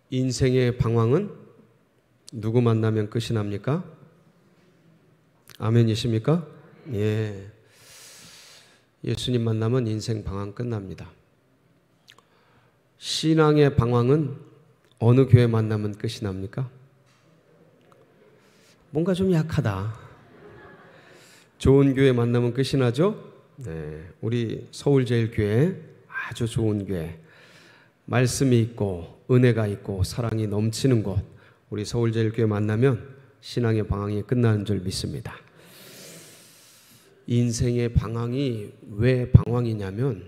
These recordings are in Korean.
인생의 방황은 누구 만나면 끝이 납니까? 아멘이십니까? 예. 예수님 만나면 인생 방황 끝납니다. 신앙의 방황은 어느 교회 만나면 끝이 납니까? 뭔가 좀 약하다. 좋은 교회 만나면 끝이 나죠? 네. 우리 서울제일교회 아주 좋은 교회. 말씀이 있고 은혜가 있고 사랑이 넘치는 곳. 우리 서울제일교회 만나면 신앙의 방황이 끝나는 줄 믿습니다. 인생의 방황이 왜 방황이냐면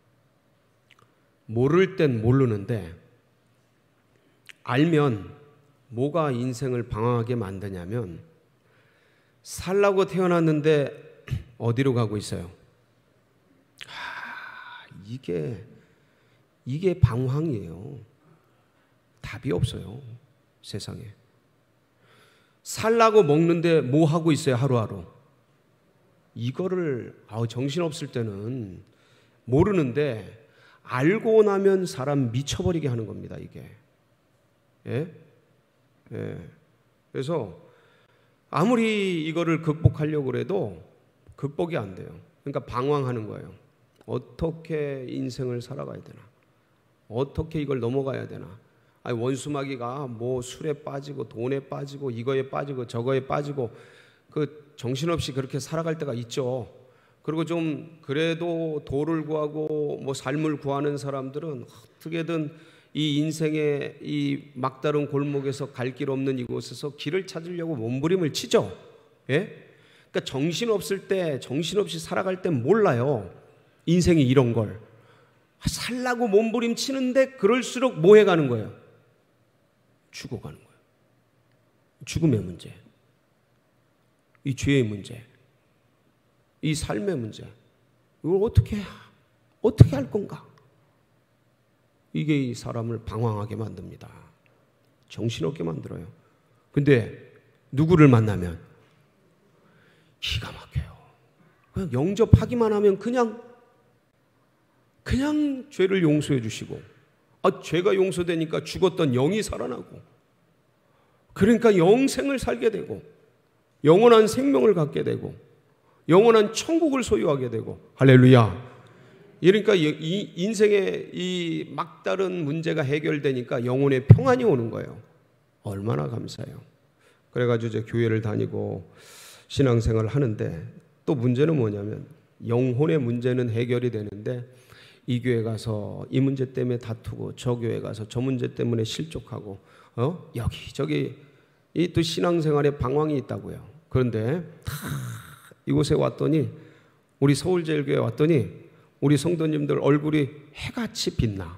모를 땐 모르는데 알면 뭐가 인생을 방황하게 만드냐면 살라고 태어났는데 어디로 가고 있어요? 이게 방황이에요. 답이 없어요. 세상에. 살라고 먹는데 뭐 하고 있어요? 하루하루. 이거를 정신없을 때는 모르는데 알고 나면 사람 미쳐버리게 하는 겁니다. 이게. 예? 예. 그래서 아무리 이거를 극복하려고 해도 극복이 안 돼요. 그러니까 방황하는 거예요. 어떻게 인생을 살아가야 되나? 어떻게 이걸 넘어가야 되나? 아니, 원수마귀가 뭐 술에 빠지고 돈에 빠지고 이거에 빠지고 저거에 빠지고 그 정신없이 그렇게 살아갈 때가 있죠. 그리고 좀 그래도 도를 구하고 뭐 삶을 구하는 사람들은 어떻게든 이 인생의 이 막다른 골목에서 갈 길 없는 이곳에서 길을 찾으려고 몸부림을 치죠. 예? 그러니까 정신없을 때, 정신없이 살아갈 땐 몰라요. 인생이 이런 걸. 살라고 몸부림 치는데 그럴수록 뭐 해가는 거예요? 죽어가는 거예요. 죽음의 문제. 이 죄의 문제. 이 삶의 문제. 이걸 어떻게 할 건가? 이게 이 사람을 방황하게 만듭니다. 정신없게 만들어요. 근데 누구를 만나면 기가 막혀요. 그냥 영접하기만 하면 그냥 죄를 용서해 주시고, 죄가 용서되니까 죽었던 영이 살아나고, 그러니까 영생을 살게 되고 영원한 생명을 갖게 되고 영원한 천국을 소유하게 되고, 할렐루야. 그러니까 이 인생의 이 막다른 문제가 해결되니까 영혼의 평안이 오는 거예요. 얼마나 감사해요. 그래가지고 이제 교회를 다니고 신앙생활을 하는데 또 문제는 뭐냐면 영혼의 문제는 해결이 되는데 이 교회 가서 이 문제 때문에 다투고 저 교회 가서 저 문제 때문에 실족하고 여기저기 이 또 신앙생활에 방황이 있다고요. 그런데 이곳에 왔더니, 우리 서울제일교회 왔더니 우리 성도님들 얼굴이 해같이 빛나.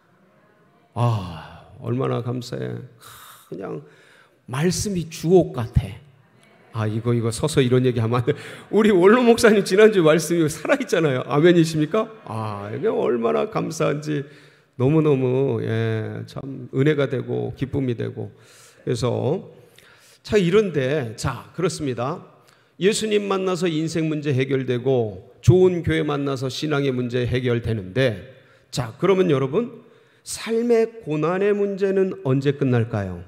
얼마나 감사해. 그냥 말씀이 주옥 같아. 이거 서서 이런 얘기 하면 안 돼. 우리 원로 목사님 지난주 말씀이 살아있잖아요. 아멘이십니까? 이게 얼마나 감사한지 너무너무 참 은혜가 되고 기쁨이 되고. 그래서 이런데 그렇습니다. 예수님 만나서 인생 문제 해결되고 좋은 교회 만나서 신앙의 문제 해결되는데, 그러면 여러분, 삶의 고난의 문제는 언제 끝날까요?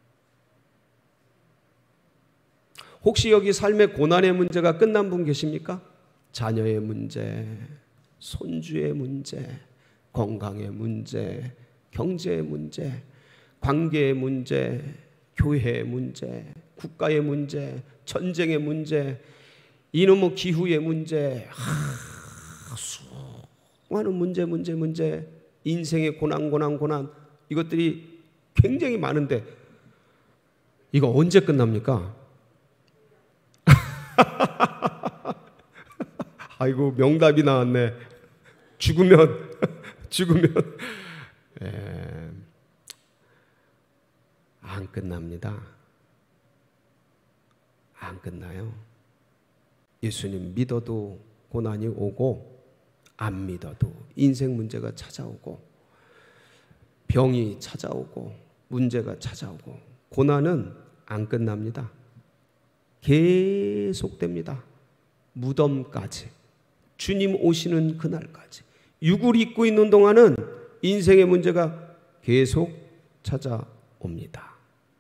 혹시 여기 삶의 고난의 문제가 끝난 분 계십니까? 자녀의 문제, 손주의 문제, 건강의 문제, 경제의 문제, 관계의 문제, 교회의 문제, 국가의 문제, 전쟁의 문제, 이놈의 기후의 문제, 수많은 문제, 인생의 고난, 이것들이 굉장히 많은데 이거 언제 끝납니까? 아이고, 명답이 나왔네. 죽으면 안 끝납니다. 안 끝나요. 예수님 믿어도 고난이 오고, 안 믿어도 인생 문제가 찾아오고, 병이 찾아오고, 문제가 찾아오고, 고난은 안 끝납니다. 계속됩니다. 무덤까지, 주님 오시는 그날까지. 육을 입고 있는 동안은 인생의 문제가 계속 찾아옵니다.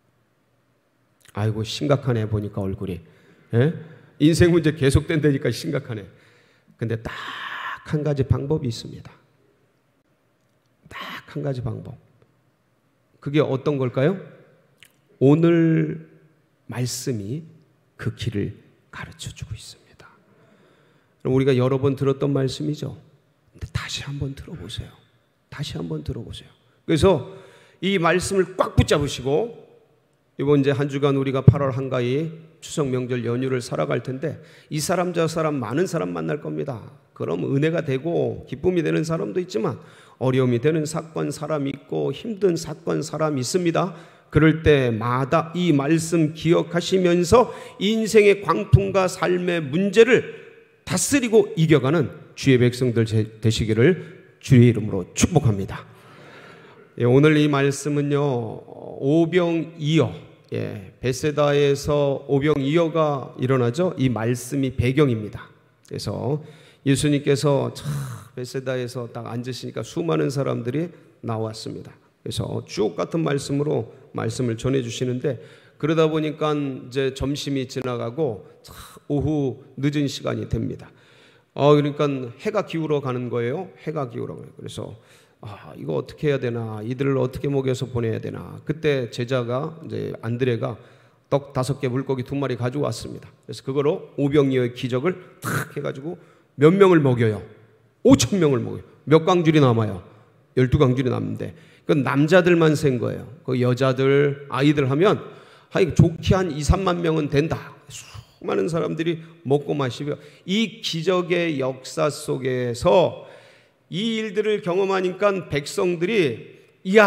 아이고 심각하네 보니까 얼굴이. 예? 인생 문제 계속된다니까 심각하네. 근데 딱 한 가지 방법이 있습니다. 딱 한 가지 방법. 그게 어떤 걸까요? 오늘 말씀이 그 길을 가르쳐주고 있습니다. 우리가 여러 번 들었던 말씀이죠. 근데 다시 한번 들어보세요. 다시 한번 들어보세요. 그래서 이 말씀을 꽉 붙잡으시고 이번 이제 한 주간 우리가 8월 한가위 추석 명절 연휴를 살아갈 텐데 이 사람 저 사람 많은 사람 만날 겁니다. 그럼 은혜가 되고 기쁨이 되는 사람도 있지만 어려움이 되는 사건 사람이 있고 힘든 사건 사람이 있습니다. 그럴 때마다 이 말씀 기억하시면서 인생의 광풍과 삶의 문제를 다스리고 이겨가는 주의 백성들 되시기를 주의 이름으로 축복합니다. 오늘 이 말씀은요, 오병이어, 벳세다에서 오병이어가 일어나죠. 이 말씀이 배경입니다. 그래서 예수님께서 벳세다에서 딱 앉으시니까 수많은 사람들이 나왔습니다. 그래서 주옥 같은 말씀으로 말씀을 전해 주시는데 그러다 보니까 이제 점심이 지나가고 오후 늦은 시간이 됩니다. 그러니까 해가 기울어 가는 거예요. 해가 기울어 가요. 그래서 이거 어떻게 해야 되나, 이들을 어떻게 먹여서 보내야 되나. 그때 제자가 이제 안드레가 떡 5개 물고기 2마리 가지고 왔습니다. 그래서 그거로 오병이어의 기적을 탁 해가지고 몇 명을 먹여요? 5,000명을 먹여요. 몇 광줄이 남아요? 12광줄이 남는데 그건 남자들만 센 거예요. 그 여자들, 아이들 하면 좋게 한 2, 3만 명은 된다. 수많은 사람들이 먹고 마시며 이 기적의 역사 속에서 이 일들을 경험하니까 백성들이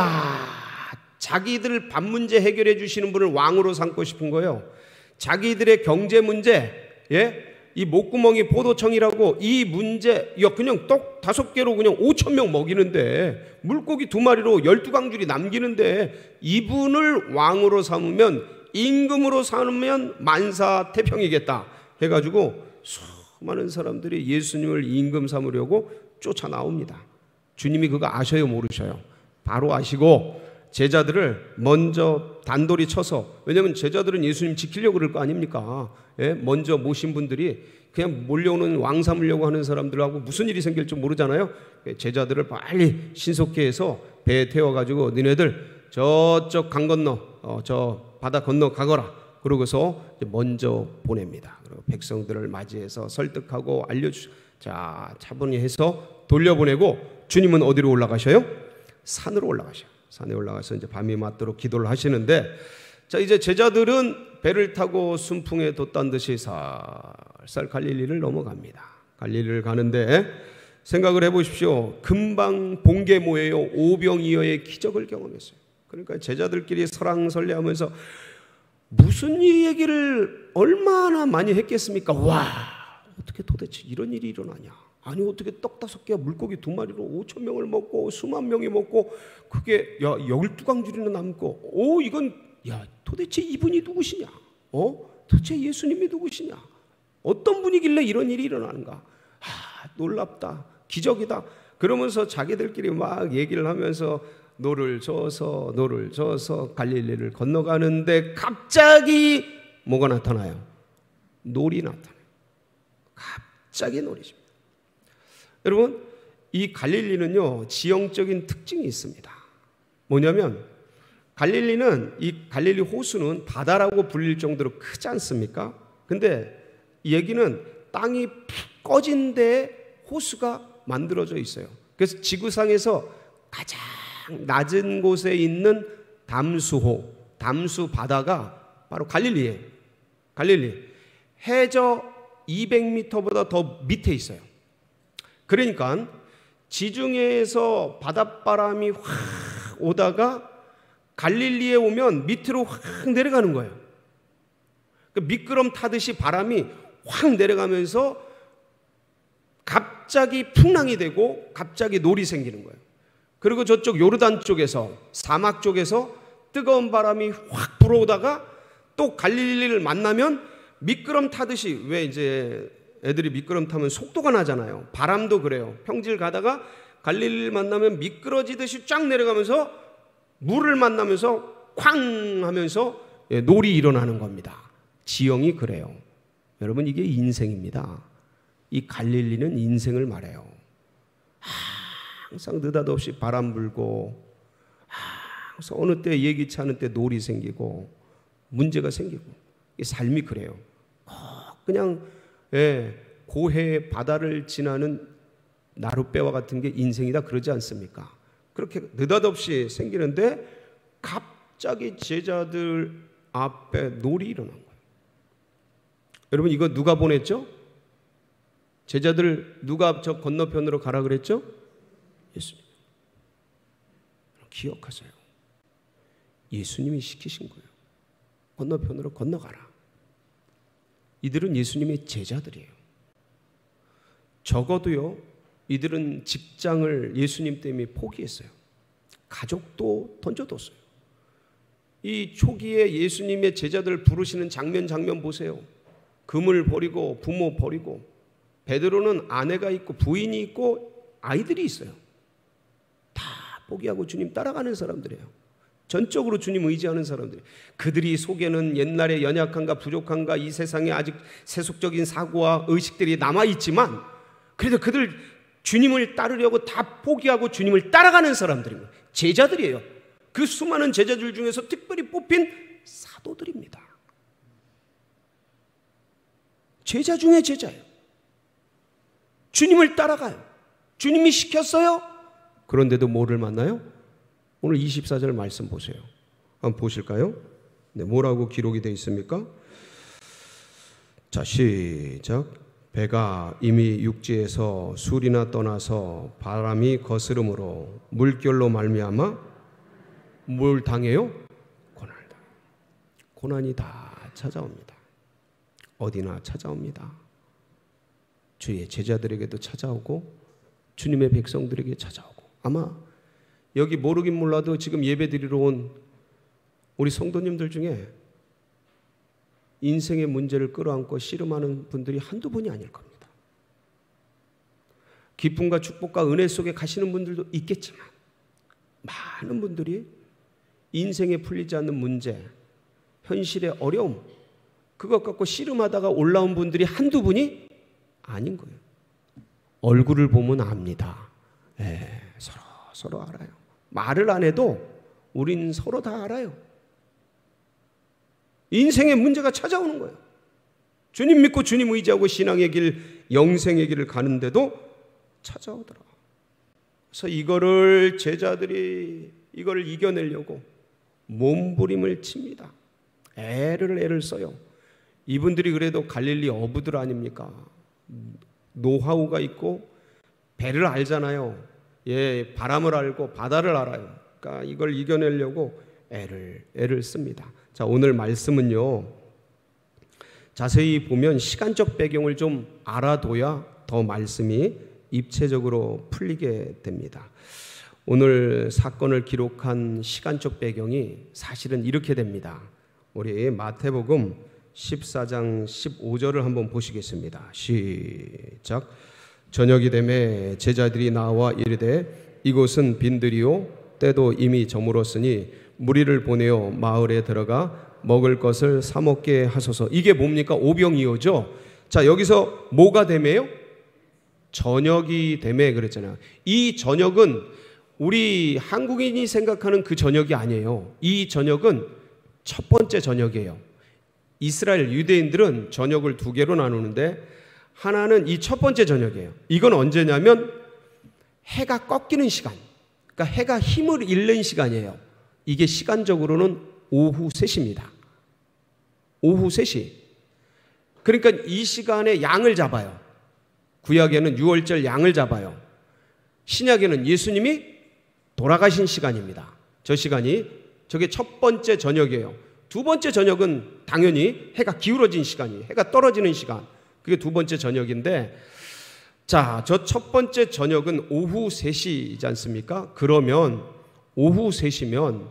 자기들 밥 문제 해결해 주시는 분을 왕으로 삼고 싶은 거예요. 자기들의 경제 문제, 이 목구멍이 포도청이라고 이 문제, 그냥 떡 5개로 그냥 5,000명 먹이는데 물고기 2마리로 12광줄이 남기는데 이분을 왕으로 삼으면 임금으로 삼으면 만사태평이겠다 해가지고 수많은 사람들이 예수님을 임금 삼으려고 쫓아 나옵니다. 주님이 그거 아셔요, 모르셔요? 바로 아시고 제자들을 먼저 단돌이 쳐서, 왜냐하면 제자들은 예수님 지키려고 그럴 거 아닙니까? 먼저 모신 분들이 그냥 몰려오는 왕 삼으려고 하는 사람들하고 무슨 일이 생길지 모르잖아요. 제자들을 빨리 신속히 해서 배에 태워가지고 너네들 저쪽 강 건너 저 바다 건너 가거라. 그러고서 먼저 보냅니다. 그리고 백성들을 맞이해서 설득하고 자, 차분히 해서 돌려보내고 주님은 어디로 올라가셔요? 산으로 올라가셔요. 산에 올라가서 이제 밤이 맞도록 기도를 하시는데, 자, 이제 제자들은 배를 타고 순풍에 돛단 듯이 살살 갈릴리를 넘어갑니다. 갈릴리를 가는데 생각을 해보십시오. 금방 본 게 뭐예요? 오병이어의 기적을 경험했어요. 그러니까 제자들끼리 설랑설레하면서 무슨 이 얘기를 얼마나 많이 했겠습니까? 와, 어떻게 도대체 이런 일이 일어나냐? 아니 어떻게 떡 5개와 물고기 2마리로 5,000명을 먹고 수만 명이 먹고 그게 12광줄이나 남고 이건 도대체 이분이 누구시냐? 도대체 예수님이 누구시냐? 어떤 분이길래 이런 일이 일어나는가? 놀랍다. 기적이다. 그러면서 자기들끼리 막 얘기를 하면서 노를 저어서 갈릴리를 건너가는데 갑자기 뭐가 나타나요? 놀이 나타나요. 갑자기 놀이죠. 여러분, 이 갈릴리는요 지형적인 특징이 있습니다. 뭐냐면 갈릴리는, 이 갈릴리 호수는 바다라고 불릴 정도로 크지 않습니까? 근데 이 얘기는 땅이 푹 꺼진 데에 호수가 만들어져 있어요. 그래서 지구상에서 가장 낮은 곳에 있는 담수호, 담수 바다가 바로 갈릴리예요. 갈릴리. 해저 200m보다 더 밑에 있어요. 그러니까 지중해에서 바닷바람이 확 오다가 갈릴리에 오면 밑으로 확 내려가는 거예요. 미끄럼 타듯이 바람이 확 내려가면서 갑자기 풍랑이 되고 갑자기 놀이 생기는 거예요. 그리고 저쪽 요르단 쪽에서, 사막 쪽에서 뜨거운 바람이 확 불어오다가 또 갈릴리를 만나면 미끄럼 타듯이, 왜 이제 애들이 미끄럼 타면 속도가 나잖아요. 바람도 그래요. 평지를 가다가 갈릴리를 만나면 미끄러지듯이 쫙 내려가면서 물을 만나면서 쾅 하면서 놀이 일어나는 겁니다. 지형이 그래요. 여러분, 이게 인생입니다. 이 갈릴리는 인생을 말해요. 항상 느닷없이 바람 불고, 항상 어느 때 예기치 않은 때 놀이 생기고 문제가 생기고, 이 삶이 그래요. 그냥 고해의 바다를 지나는 나룻배와 같은 게 인생이다 그러지 않습니까? 그렇게 느닷없이 생기는데 갑자기 제자들 앞에 놀이 일어난 거예요. 여러분, 이거 누가 보냈죠? 제자들 누가 저 건너편으로 가라 그랬죠? 예수님. 기억하세요. 예수님이 시키신 거예요. 건너편으로 건너가라. 이들은 예수님의 제자들이에요. 적어도요, 이들은 직장을 예수님 때문에 포기했어요. 가족도 던져뒀어요. 이 초기에 예수님의 제자들 부르시는 장면 보세요. 금을 버리고 부모 버리고, 베드로는 아내가 있고 부인이 있고 아이들이 있어요. 다 포기하고 주님 따라가는 사람들이에요. 전적으로 주님 의지하는 사람들이에요. 그들이 속에는 옛날에 연약한가 부족한가 이 세상에 아직 세속적인 사고와 의식들이 남아있지만, 그래도 그들 주님을 따르려고 다 포기하고 주님을 따라가는 사람들입니다. 제자들이에요. 그 수많은 제자들 중에서 특별히 뽑힌 사도들입니다. 제자 중에 제자예요. 주님을 따라가요. 주님이 시켰어요. 그런데도 뭐를 만나요? 오늘 24절 말씀 보세요. 한번 보실까요? 네, 뭐라고 기록이 되어 있습니까? 자, 시작. 배가 이미 육지에서 술이나 떠나서 바람이 거스름으로 물결로 말미암아 뭘 당해요? 고난을 당해요. 고난이 다 찾아옵니다. 어디나 찾아옵니다. 주의 제자들에게도 찾아오고 주님의 백성들에게 찾아오고, 아마 여기 모르긴 몰라도 지금 예배드리러 온 우리 성도님들 중에 인생의 문제를 끌어안고 씨름하는 분들이 한두 분이 아닐 겁니다. 기쁨과 축복과 은혜 속에 가시는 분들도 있겠지만, 많은 분들이 인생에 풀리지 않는 문제, 현실의 어려움, 그것 갖고 씨름하다가 올라온 분들이 한두 분이 아닌 거예요. 얼굴을 보면 압니다. 서로 알아요. 말을 안 해도 우린 서로 다 알아요. 인생의 문제가 찾아오는 거예요. 주님 믿고 주님 의지하고 신앙의 길, 영생의 길을 가는데도 찾아오더라. 그래서 이거를 제자들이 이거를 이겨내려고 몸부림을 칩니다. 애를 써요. 이분들이 그래도 갈릴리 어부들 아닙니까? 노하우가 있고 배를 알잖아요. 바람을 알고 바다를 알아요. 그러니까 이걸 이겨내려고 애를 씁니다. 자, 오늘 말씀은요, 자세히 보면 시간적 배경을 좀 알아둬야 더 말씀이 입체적으로 풀리게 됩니다. 오늘 사건을 기록한 시간적 배경이 사실은 이렇게 됩니다. 우리 마태복음 14장 15절을 한번 보시겠습니다. 시작. 저녁이 되매 제자들이 나와 이르되 이곳은 빈들이요 때도 이미 저물었으니 무리를 보내어 마을에 들어가 먹을 것을 사 먹게 하소서. 이게 뭡니까? 오병이어죠. 자, 여기서 뭐가 되매요? 저녁이 되매 그랬잖아요. 이 저녁은 우리 한국인이 생각하는 그 저녁이 아니에요. 이 저녁은 첫 번째 저녁이에요. 이스라엘 유대인들은 저녁을 두 개로 나누는데 하나는 이 첫 번째 저녁이에요. 이건 언제냐면 해가 꺾이는 시간, 그러니까 해가 힘을 잃는 시간이에요. 이게 시간적으로는 오후 3시입니다. 오후 3시. 그러니까 이 시간에 양을 잡아요. 구약에는 유월절 양을 잡아요. 신약에는 예수님이 돌아가신 시간입니다. 저 시간이, 저게 첫 번째 저녁이에요. 두 번째 저녁은 당연히 해가 기울어진 시간이에요. 해가 떨어지는 시간. 그게 두 번째 저녁인데, 자, 저 첫 번째 저녁은 오후 3시이지 않습니까? 그러면 오후 3시면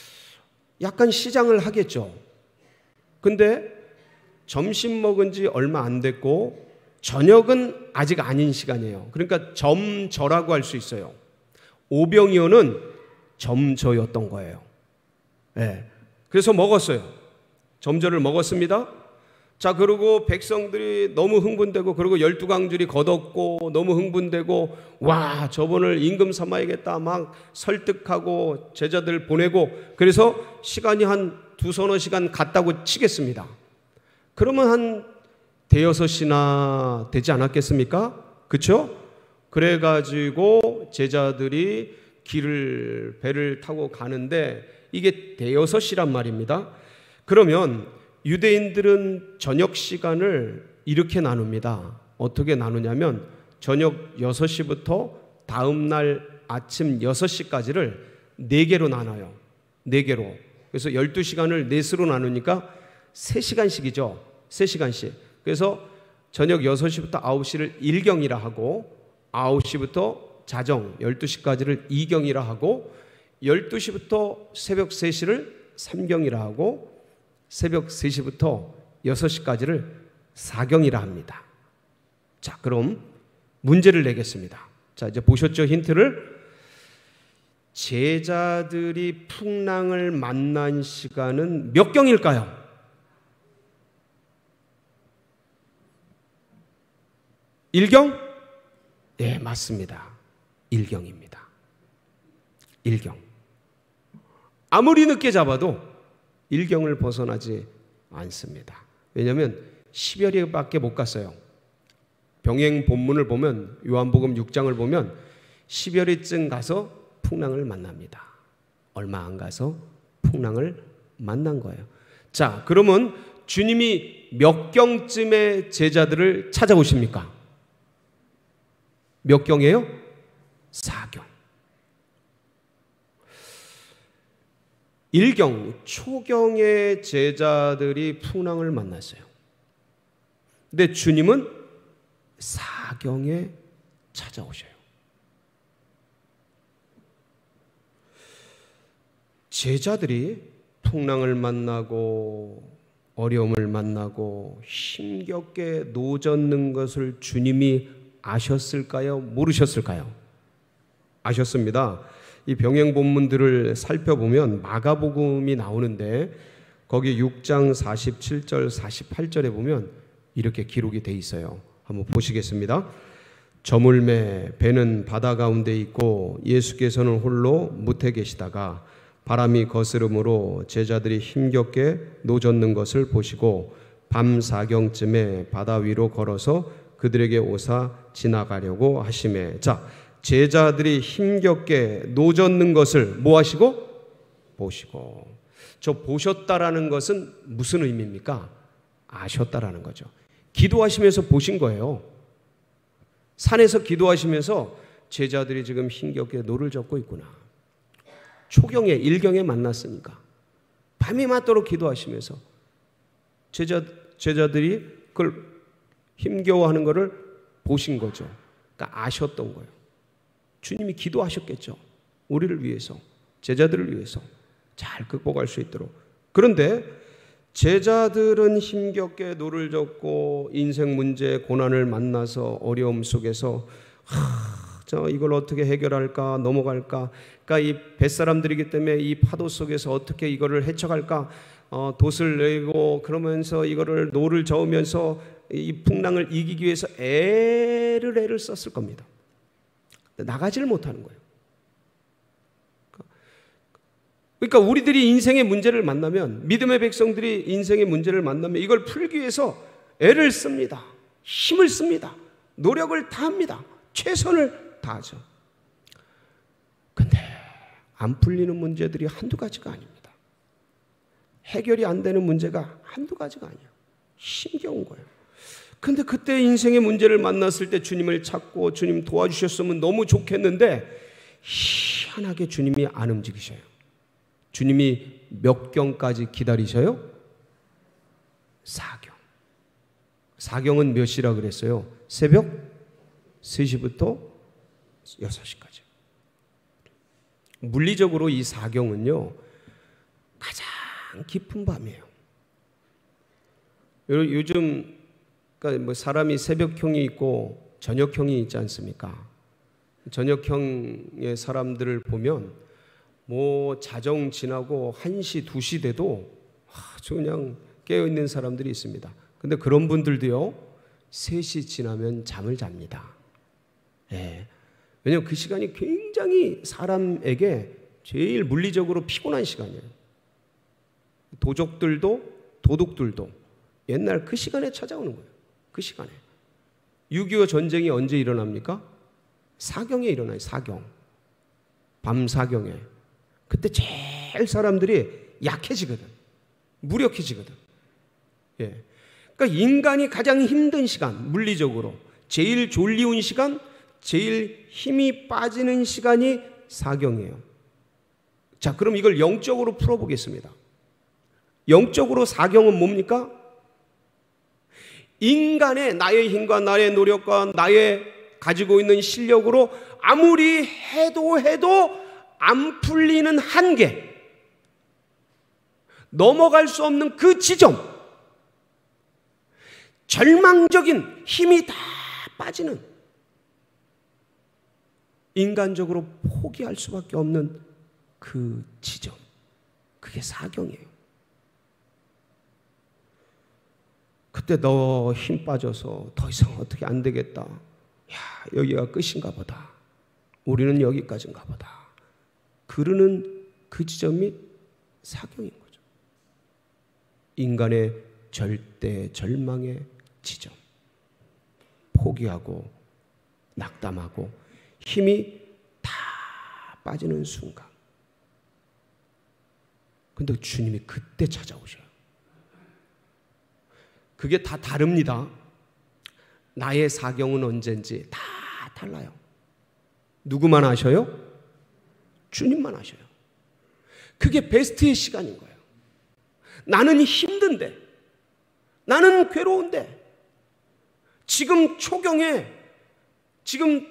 약간 시장을 하겠죠. 근데 점심 먹은 지 얼마 안 됐고 저녁은 아직 아닌 시간이에요. 그러니까 점저라고 할 수 있어요. 오병이어는 점저였던 거예요. 예. 그래서 먹었어요. 점저를 먹었습니다. 자, 그리고 백성들이 너무 흥분되고, 그리고 12강줄이 걷었고 너무 흥분되고, 와, 저분을 임금 삼아야겠다 막 설득하고 제자들 보내고, 그래서 시간이 한 두서너 시간 갔다고 치겠습니다. 그러면 한 대여섯이나 되지 않았겠습니까? 그렇죠? 그래가지고 제자들이 배를 타고 가는데 이게 대여섯이란 말입니다. 그러면 유대인들은 저녁 시간을 이렇게 나눕니다. 어떻게 나누냐면 저녁 6시부터 다음날 아침 6시까지를 4개로 나눠요. 4개로. 그래서 12시간을 4수로 나누니까 3시간씩이죠. 3시간씩. 그래서 저녁 6시부터 9시를 1경이라 하고, 9시부터 자정 12시까지를 2경이라 하고, 12시부터 새벽 3시를 3경이라 하고, 새벽 3시부터 6시까지를 4경이라 합니다. 자, 그럼 문제를 내겠습니다. 자, 이제 보셨죠? 힌트를. 제자들이 풍랑을 만난 시간은 몇 경일까요? 1경? 네, 맞습니다. 1경입니다. 1경. 아무리 늦게 잡아도 1경을 벗어나지 않습니다. 왜냐하면 10여리밖에 못 갔어요. 병행 본문을 보면, 요한복음 6장을 보면 10여리쯤 가서 풍랑을 만납니다. 얼마 안 가서 풍랑을 만난 거예요. 자, 그러면 주님이 몇 경쯤에 제자들을 찾아오십니까? 몇 경이에요? 4경. 1경, 초경의 제자들이 풍랑을 만났어요. 근데 주님은 4경에 찾아오셔요. 제자들이 풍랑을 만나고 어려움을 만나고 힘겹게 노젓는 것을 주님이 아셨을까요? 모르셨을까요? 아셨습니다. 이 병행 본문들을 살펴보면 마가복음이 나오는데 거기 6장 47절 48절에 보면 이렇게 기록이 돼 있어요. 한번 보시겠습니다. 저물매 배는 바다 가운데 있고 예수께서는 홀로 무태 계시다가 바람이 거스름으로 제자들이 힘겹게 노젓는 것을 보시고 밤 4경쯤에 바다 위로 걸어서 그들에게 오사 지나가려고 하시매. 자, 제자들이 힘겹게 노젓는 것을 뭐 하시고? 보시고. 저 보셨다라는 것은 무슨 의미입니까? 아셨다라는 거죠. 기도하시면서 보신 거예요. 산에서 기도하시면서 제자들이 지금 힘겹게 노를 젓고 있구나. 초경에 1경에 만났으니까 밤이 맞도록 기도하시면서 제자들이 그걸 힘겨워하는 것을 보신 거죠. 그러니까 아셨던 거예요. 주님이 기도하셨겠죠. 우리를 위해서, 제자들을 위해서 잘 극복할 수 있도록. 그런데 제자들은 힘겹게 노를 젓고 인생 문제, 고난을 만나서 어려움 속에서 이걸 어떻게 해결할까, 넘어갈까. 그러니까 이 뱃사람들이기 때문에 이 파도 속에서 어떻게 이거를 헤쳐갈까, 돛을 내고 그러면서 이거를 노를 저으면서 이 풍랑을 이기기 위해서 애를 썼을 겁니다. 나가지를 못하는 거예요. 그러니까 우리들이 인생의 문제를 만나면, 믿음의 백성들이 인생의 문제를 만나면 이걸 풀기 위해서 애를 씁니다. 힘을 씁니다. 노력을 다합니다. 최선을 다하죠. 근데 안 풀리는 문제들이 한두 가지가 아닙니다. 해결이 안 되는 문제가 한두 가지가 아니에요. 힘겨운 거예요. 근데 그때 인생의 문제를 만났을 때 주님을 찾고 주님 도와주셨으면 너무 좋겠는데 희한하게 주님이 안 움직이셔요. 주님이 몇 경까지 기다리셔요? 4경. 4경은 몇 시라 그랬어요? 새벽 3시부터 6시까지. 물리적으로 이 4경은요 가장 깊은 밤이에요. 요즘 그러니까 뭐 사람이 새벽형이 있고 저녁형이 있지 않습니까? 저녁형의 사람들을 보면 뭐 자정 지나고 1시, 2시 돼도 아주 그냥 깨어있는 사람들이 있습니다. 근데 그런 분들도요, 3시 지나면 잠을 잡니다. 예. 왜냐하면 그 시간이 굉장히 사람에게 제일 물리적으로 피곤한 시간이에요. 도둑들도 옛날 그 시간에 찾아오는 거예요. 그 시간에. 6.25 전쟁이 언제 일어납니까? 사경에 일어나요. 사경. 밤 사경에. 그때 제일 사람들이 약해지거든. 무력해지거든. 예. 그러니까 인간이 가장 힘든 시간, 물리적으로 제일 졸리운 시간, 제일 힘이 빠지는 시간이 사경이에요. 자, 그럼 이걸 영적으로 풀어보겠습니다. 영적으로 사경은 뭡니까? 인간의 나의 힘과 나의 노력과 나의 가지고 있는 실력으로 아무리 해도 안 풀리는 한계, 넘어갈 수 없는 그 지점, 절망적인 힘이 다 빠지는, 인간적으로 포기할 수밖에 없는 그 지점, 그게 사경이에요. 그때 너 힘 빠져서 더 이상 어떻게 안 되겠다. 야, 여기가 끝인가 보다. 우리는 여기까지인가 보다. 그러는 그 지점이 사경인 거죠. 인간의 절대 절망의 지점. 포기하고 낙담하고 힘이 다 빠지는 순간. 근데 주님이 그때 찾아오셔요. 그게 다 다릅니다. 나의 사경은 언젠지 다 달라요. 누구만 아셔요? 주님만 아셔요. 그게 베스트의 시간인 거예요. 나는 힘든데, 나는 괴로운데, 지금 초경에, 지금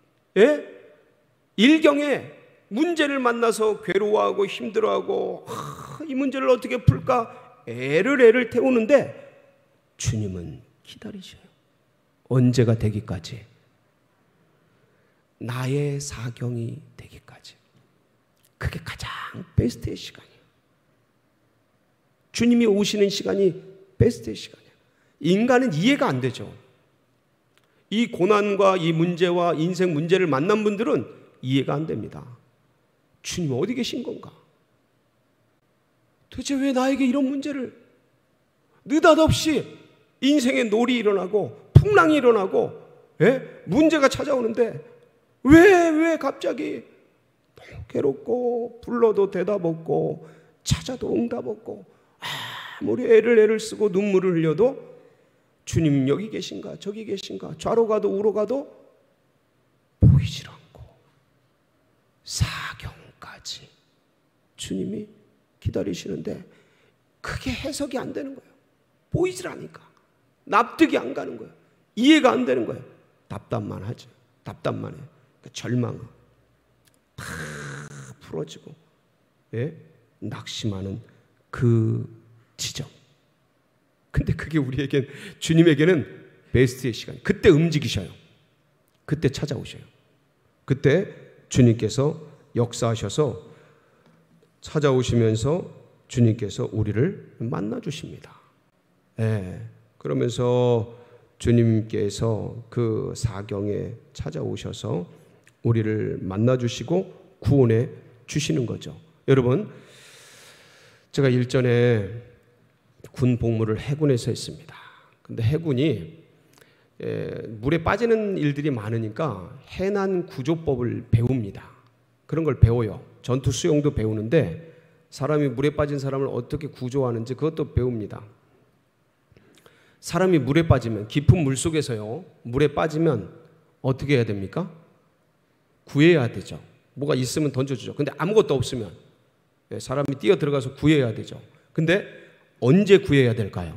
일경에 문제를 만나서 괴로워하고 힘들어하고 이 문제를 어떻게 풀까 애를 태우는데 주님은 기다리셔요. 언제가 되기까지? 나의 사경이 되기까지. 그게 가장 베스트의 시간이에요. 주님이 오시는 시간이 베스트의 시간이에요. 인간은 이해가 안 되죠. 이 고난과 이 문제와 인생 문제를 만난 분들은 이해가 안 됩니다. 주님 어디 계신 건가? 도대체 왜 나에게 이런 문제를, 느닷없이 인생에 놀이 일어나고 풍랑이 일어나고 문제가 찾아오는데 왜 갑자기 너무 괴롭고 불러도 대답 없고 찾아도 응답 없고 아무리 애를 쓰고 눈물을 흘려도 주님 여기 계신가 저기 계신가 좌로 가도 우로 가도 보이질 않고 사경까지 주님이 기다리시는데 그게 해석이 안 되는 거예요. 보이질 않으니까 납득이 안 가는 거예요. 이해가 안 되는 거예요. 답답만 하죠. 답답만 해요. 그러니까 절망은 다 풀어지고 낙심하는 그 지점. 근데 그게 우리에겐, 주님에게는 베스트의 시간. 그때 움직이셔요. 그때 찾아오셔요. 그때 주님께서 역사하셔서 찾아오시면서 주님께서 우리를 만나주십니다. 그러면서 주님께서 그 사경에 찾아오셔서 우리를 만나주시고 구원해 주시는 거죠. 여러분, 제가 일전에 군 복무를 해군에서 했습니다. 근데 해군이 물에 빠지는 일들이 많으니까 해난 구조법을 배웁니다. 그런 걸 배워요. 전투 수용도 배우는데 사람이 물에 빠진 사람을 어떻게 구조하는지 그것도 배웁니다. 사람이 물에 빠지면, 깊은 물 속에서요, 물에 빠지면 어떻게 해야 됩니까? 구해야 되죠. 뭐가 있으면 던져주죠. 근데 아무것도 없으면 사람이 뛰어 들어가서 구해야 되죠. 근데 언제 구해야 될까요?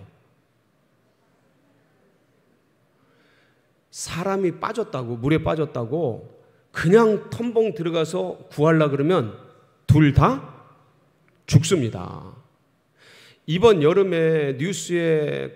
사람이 빠졌다고, 물에 빠졌다고 그냥 텀벙 들어가서 구하려고 그러면 둘 다 죽습니다. 이번 여름에 뉴스에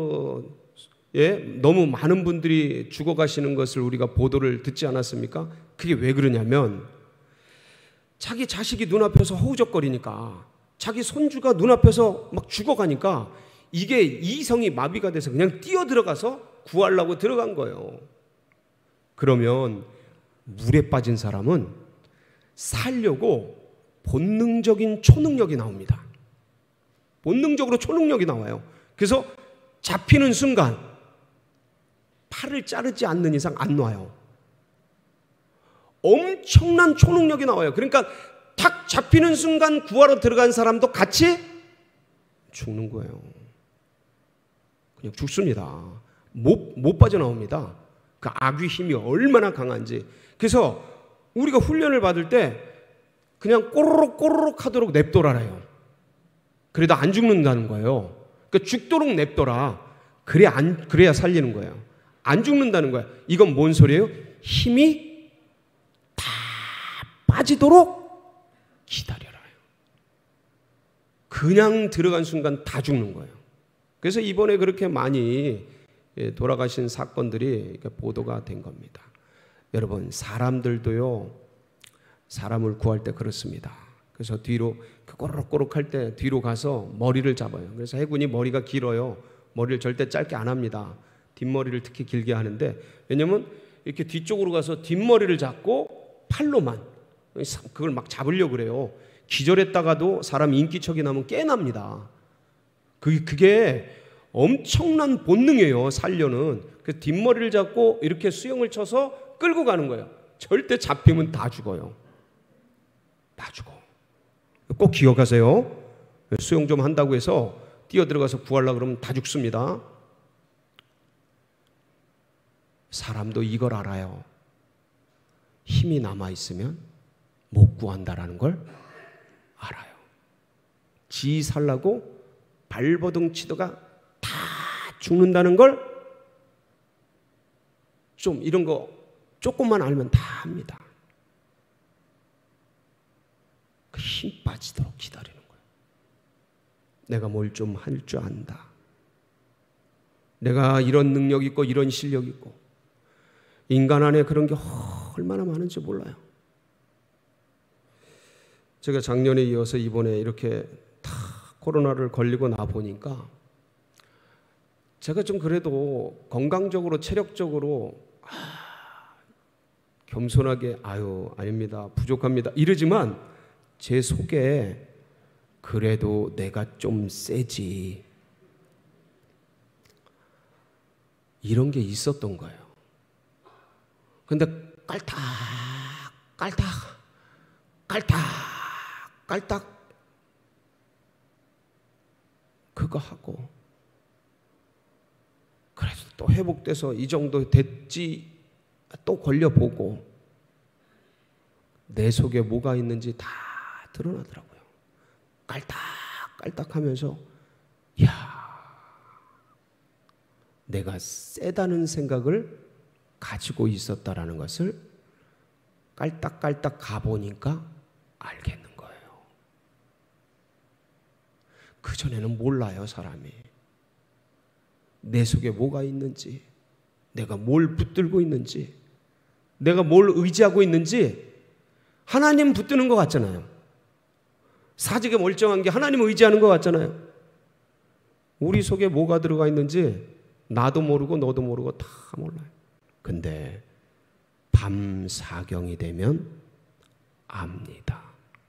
너무 많은 분들이 죽어가시는 것을 우리가 보도를 듣지 않았습니까? 그게 왜 그러냐면 자기 자식이 눈앞에서 허우적거리니까, 자기 손주가 눈앞에서 막 죽어가니까 이게 이성이 마비가 돼서 그냥 뛰어들어가서 구하려고 들어간 거예요. 그러면 물에 빠진 사람은 살려고 본능적인 초능력이 나옵니다. 본능적으로 초능력이 나와요. 그래서 잡히는 순간 팔을 자르지 않는 이상 안 놔요. 엄청난 초능력이 나와요. 그러니까 탁 잡히는 순간 구하러 들어간 사람도 같이 죽는 거예요. 그냥 죽습니다. 못 빠져나옵니다. 그 악의 힘이 얼마나 강한지. 그래서 우리가 훈련을 받을 때 그냥 꼬르륵 하도록 냅둬라래요. 그래도 안 죽는다는 거예요. 그러니까 죽도록 냅둬라. 그래야 살리는 거예요. 안 죽는다는 거예요. 이건 뭔 소리예요? 힘이 다 빠지도록 기다려라. 그냥 들어간 순간 다 죽는 거예요. 그래서 이번에 그렇게 많이 돌아가신 사건들이 보도가 된 겁니다. 여러분, 사람들도요, 사람을 구할 때 그렇습니다. 그래서 뒤로 꼬르륵 할 때 뒤로 가서 머리를 잡아요. 그래서 해군이 머리가 길어요. 머리를 절대 짧게 안 합니다. 뒷머리를 특히 길게 하는데, 왜냐면 이렇게 뒤쪽으로 가서 뒷머리를 잡고 팔로만 그걸 막 잡으려고 그래요. 기절했다가도 사람 인기척이 나면 깨납니다. 그게 엄청난 본능이에요. 살려는. 그 뒷머리를 잡고 이렇게 수영을 쳐서 끌고 가는 거예요. 절대 잡히면 다 죽어요. 다 죽어. 꼭 기억하세요. 수영 좀 한다고 해서 뛰어들어가서 구하려고 그러면 다 죽습니다. 사람도 이걸 알아요. 힘이 남아있으면 못 구한다라는 걸 알아요. 지 살라고 발버둥 치다가 다 죽는다는 걸 좀 이런 거 조금만 알면 다 합니다. 그 힘 빠지도록 기다리는 거예요. 내가 뭘 좀 할 줄 안다. 내가 이런 능력 있고 이런 실력 있고, 인간 안에 그런 게 얼마나 많은지 몰라요. 제가 작년에 이어서 이번에 이렇게 다 코로나를 걸리고 나 보니까 제가 좀 그래도 건강적으로 체력적으로 겸손하게 아닙니다, 부족합니다 이러지만 제 속에 그래도 내가 좀 세지 이런 게 있었던 거예요. 근데 깔딱 그거 하고 그래도 또 회복돼서 이 정도 됐지 또 걸려보고 내 속에 뭐가 있는지 다 드러나더라고요. 깔딱하면서 내가 세다는 생각을 가지고 있었다라는 것을 깔딱 가보니까 알겠는 거예요. 그전에는 몰라요, 사람이. 내 속에 뭐가 있는지, 내가 뭘 붙들고 있는지, 내가 뭘 의지하고 있는지. 하나님 붙드는 것 같잖아요. 사직에 멀쩡한 게 하나님 의지하는 것 같잖아요. 우리 속에 뭐가 들어가 있는지 나도 모르고 너도 모르고 다 몰라요. 근데 밤 사경이 되면 압니다.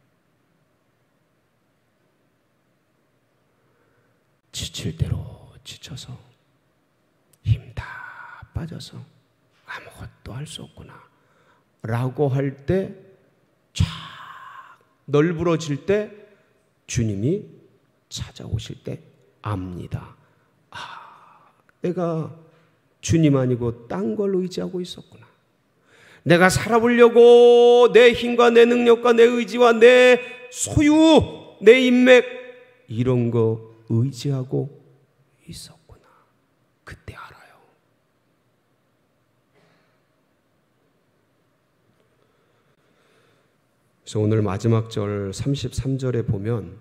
지칠 대로 지쳐서 힘 다 빠져서 아무것도 할 수 없구나 라고 할 때 쫙 널브러질 때 주님이 찾아오실 때 압니다. 내가 주님 아니고 딴 걸 의지하고 있었구나. 내가 살아보려고 내 힘과 내 능력과 내 의지와 내 소유, 내 인맥 이런 거 의지하고 있었구나. 그때 알아요. 그래서 오늘 마지막 절 33절에 보면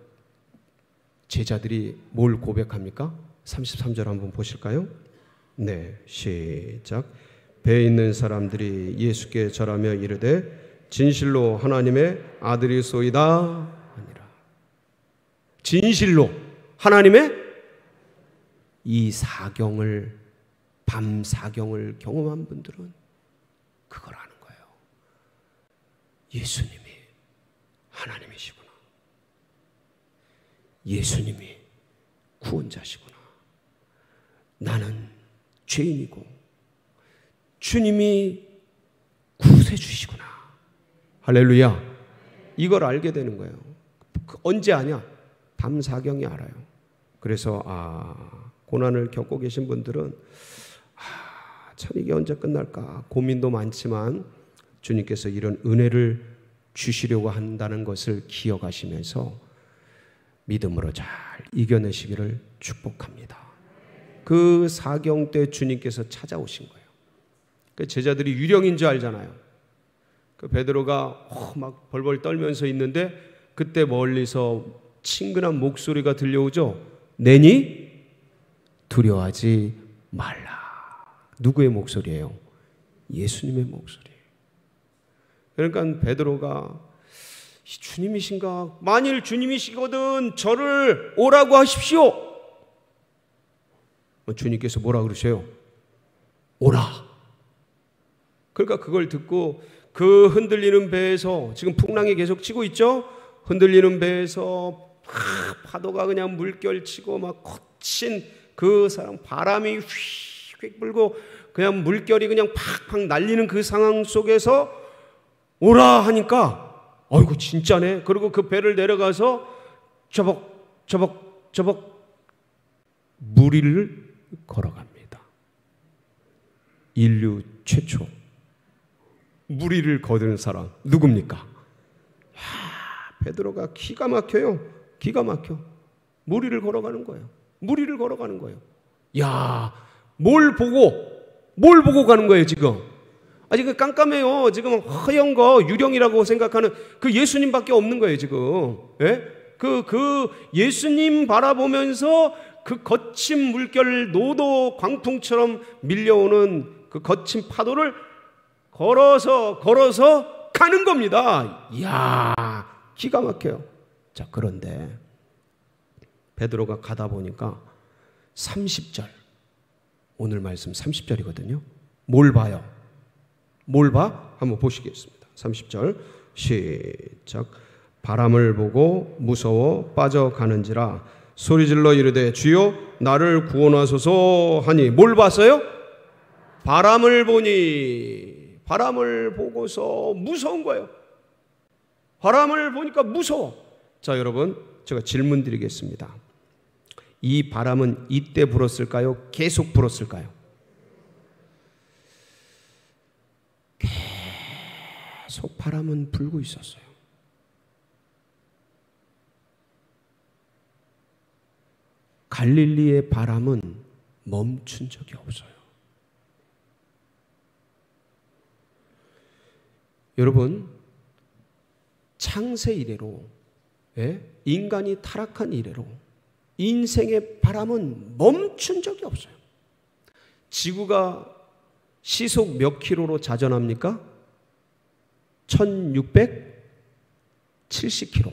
제자들이 뭘 고백합니까? 33절 한번 보실까요? 네, 시작. 배에 있는 사람들이 예수께 절하며 이르되 진실로 하나님의 아들이소이다 하니라. 진실로 하나님의 이 사경을, 밤 사경을 경험한 분들은 그걸 아는 거예요. 예수님이 하나님이시구나. 예수님이 구원자시구나. 나는 죄인이고 주님이 구세주시구나. 할렐루야. 이걸 알게 되는 거예요. 언제 아냐? 밤 사경이 알아요. 그래서 고난을 겪고 계신 분들은 참 이게 언제 끝날까 고민도 많지만 주님께서 이런 은혜를 주시려고 한다는 것을 기억하시면서 믿음으로 잘 이겨내시기를 축복합니다. 그 사경 때 주님께서 찾아오신 거예요. 그 제자들이 유령인 줄 알잖아요. 그 베드로가 막 벌벌 떨면서 있는데 그때 멀리서 친근한 목소리가 들려오죠. 내니 두려워하지 말라. 누구의 목소리예요? 예수님의 목소리. 그러니까 베드로가 주님이신가? 만일 주님이시거든 저를 오라고 하십시오. 주님께서 뭐라 그러세요? 오라. 그러니까 그걸 듣고 그 흔들리는 배에서, 지금 풍랑이 계속 치고 있죠? 흔들리는 배에서 파도가 그냥 물결치고 막 거친 그 사람, 바람이 휙휙 불고 그냥 물결이 그냥 팍팍 날리는 그 상황 속에서 오라 하니까 아이고 진짜네. 그리고 그 배를 내려가서 저벅 물 위를 걸어갑니다. 인류 최초 물 위를 걷는 사람 누굽니까? 베드로가 기가 막혀요. 기가 막혀. 물 위를 걸어가는 거예요. 물 위를 걸어가는 거예요. 야, 뭘 보고 가는 거예요 지금? 지금 깜깜해요. 지금 허연 거 유령이라고 생각하는 그 예수님밖에 없는 거예요 지금. 예? 그 예수님 바라보면서 그 거친 물결, 노도 광풍처럼 밀려오는 그 거친 파도를 걸어서 가는 겁니다. 이야, 기가 막혀요. 자, 그런데 베드로가 가다 보니까 30절, 오늘 말씀 30절이거든요. 뭘 봐요? 뭘 봐? 한번 보시겠습니다. 30절 시작. 바람을 보고 무서워 빠져가는지라 소리질러 이르되 주여 나를 구원하소서 하니 뭘 봤어요? 바람을 보니, 바람을 보고서 무서운 거예요. 바람을 보니까 무서워. 자, 여러분, 제가 질문 드리겠습니다. 이 바람은 이때 불었을까요? 계속 불었을까요? 계속 바람은 불고 있었어요. 갈릴리의 바람은 멈춘 적이 없어요. 여러분, 창세 이래로, 인간이 타락한 이래로 인생의 바람은 멈춘 적이 없어요. 지구가 시속 몇 킬로로 자전합니까? 1670킬로.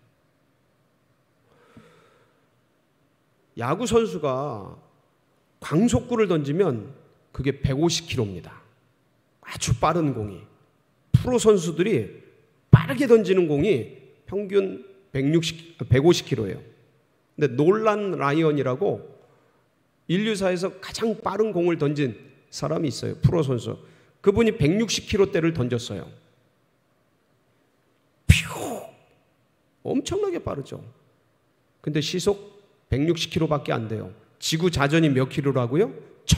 야구 선수가 광속구를 던지면 그게 150킬로입니다. 아주 빠른 공이. 프로 선수들이 빠르게 던지는 공이 평균 150킬로예요. 근데 놀란 라이언이라고 인류사에서 가장 빠른 공을 던진 사람이 있어요. 프로 선수. 그분이 160킬로대를 던졌어요. 퓨! 엄청나게 빠르죠. 근데 시속 160킬로밖에 안 돼요. 지구 자전이 몇 킬로라고요?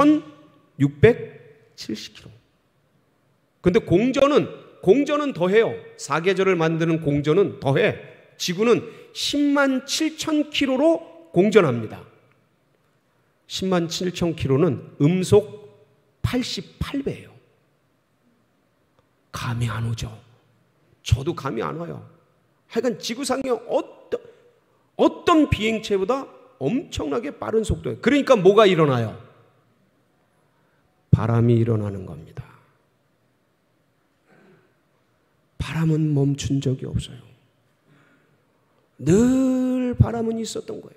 1670킬로. 근데 공전은 더해요. 사계절을 만드는 공전은 더해. 지구는 10만 7천 킬로로 공전합니다. 10만 7천 킬로는 음속 88배예요. 감이 안 오죠. 저도 감이 안 와요. 하여간 지구상의 어떤 비행체보다 엄청나게 빠른 속도예요. 그러니까 뭐가 일어나요? 바람이 일어나는 겁니다. 바람은 멈춘 적이 없어요. 늘 바람은 있었던 거예요.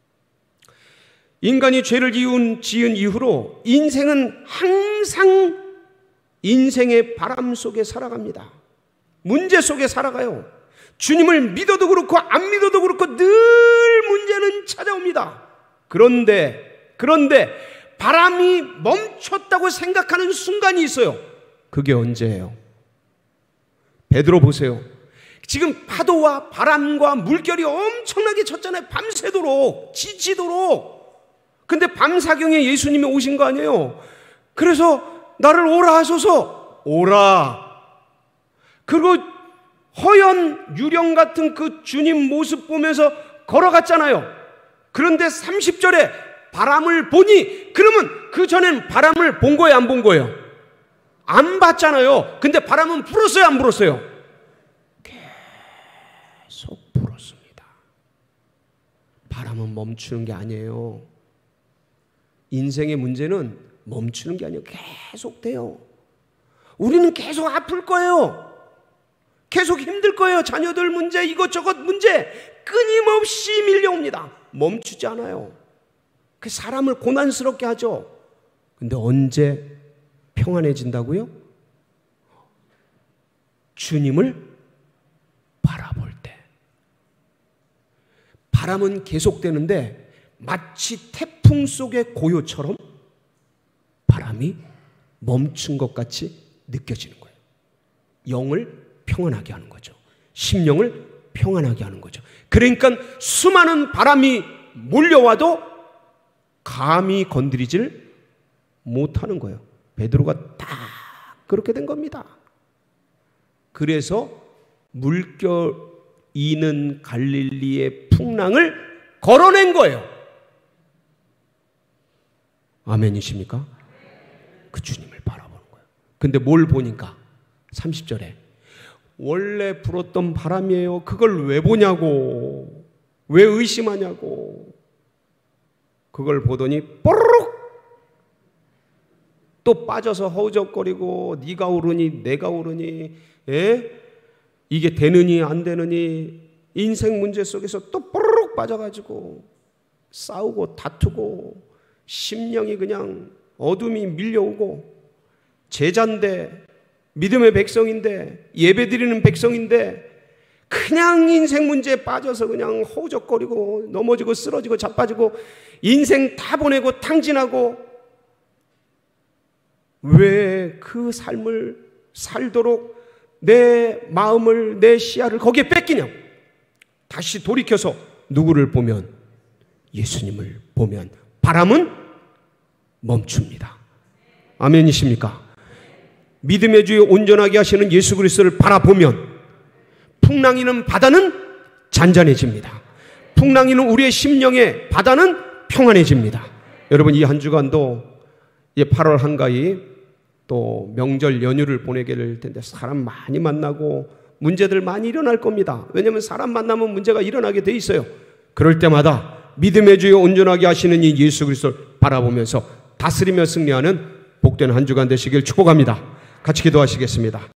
인간이 죄를 지은 이후로 인생은 항상 인생의 바람 속에 살아갑니다. 문제 속에 살아가요. 주님을 믿어도 그렇고 안 믿어도 그렇고 늘 문제는 찾아옵니다. 그런데 바람이 멈췄다고 생각하는 순간이 있어요. 그게 언제예요? 베드로 보세요. 지금 파도와 바람과 물결이 엄청나게 쳤잖아요. 밤새도록, 지치도록. 근데 밤사경에 예수님이 오신 거 아니에요. 그래서 나를 오라 하소서. 오라. 그리고 허연 유령 같은 그 주님 모습 보면서 걸어갔잖아요. 그런데 30절에 바람을 보니, 그러면 그 전엔 바람을 본 거예요, 안 본 거예요? 안 봤잖아요. 근데 바람은 불었어요, 안 불었어요? 계속 불었습니다. 바람은 멈추는 게 아니에요. 인생의 문제는 멈추는 게 아니에요. 계속 돼요. 우리는 계속 아플 거예요. 계속 힘들 거예요. 자녀들 문제, 이것저것 문제 끊임없이 밀려옵니다. 멈추지 않아요. 그 사람을 고난스럽게 하죠. 근데 언제 평안해진다고요? 주님을 바라볼 때. 바람은 계속되는데 마치 태풍 속의 고요처럼 바람이 멈춘 것 같이 느껴지는 거예요. 영을 평안하게 하는 거죠. 심령을 평안하게 하는 거죠. 그러니까 수많은 바람이 몰려와도 감히 건드리질 못하는 거예요. 베드로가 딱 그렇게 된 겁니다. 그래서 물결 이는 갈릴리의 풍랑을 걸어낸 거예요. 아멘이십니까? 그 주님을 바라보는 거예요. 근데 뭘 보니까 30절에 원래 불었던 바람이에요. 그걸 왜 보냐고, 왜 의심하냐고. 그걸 보더니 뽀르륵 또 빠져서 허우적거리고 네가 오르니 내가 오르니, 이게 되느니 안 되느니 인생 문제 속에서 또 뽀르륵 빠져가지고 싸우고 다투고 심령이 그냥 어둠이 밀려오고, 제자인데 믿음의 백성인데 예배드리는 백성인데 그냥 인생 문제에 빠져서 그냥 허우적거리고 넘어지고 쓰러지고 자빠지고 인생 다 보내고 탕진하고, 왜 그 삶을 살도록 내 마음을, 내 시야를 거기에 뺏기냐. 다시 돌이켜서 누구를 보면, 예수님을 보면 바람은 멈춥니다. 아멘이십니까? 믿음의 주에 온전하게 하시는 예수 그리스도를 바라보면 풍랑이는 바다는 잔잔해집니다. 풍랑이는 우리의 심령의 바다는 평안해집니다. 여러분, 이 한 주간도 이제 8월 한가위 또 명절 연휴를 보내게 될 텐데 사람 많이 만나고 문제들 많이 일어날 겁니다. 왜냐하면 사람 만나면 문제가 일어나게 돼 있어요. 그럴 때마다 믿음의 주에 온전하게 하시는 이 예수 그리스도를 바라보면서 다스리며 승리하는 복된 한 주간 되시길 축복합니다. 같이 기도하시겠습니다.